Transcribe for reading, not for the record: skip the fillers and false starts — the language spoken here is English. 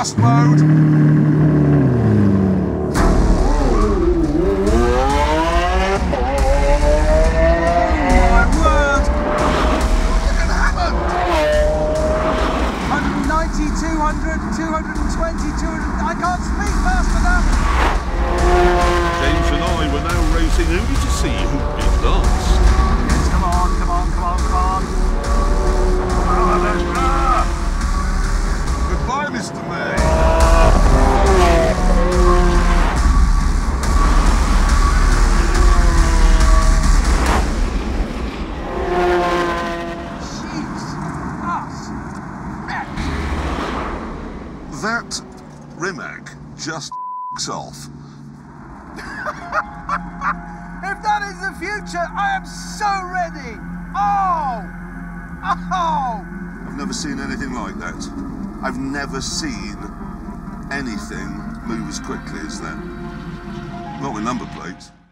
fast mode. My word! Look at Hammond! 190, 200, 220, 200... I can't speak fast enough! James and I were now racing only to see who did last. Yes, come on, come on, come on, come on. Goodbye, Mr. May. That Rimac just off. If that is the future, I am so ready! Oh! Oh! I've never seen anything like that. I've never seen anything move as quickly as that. Not with number plates.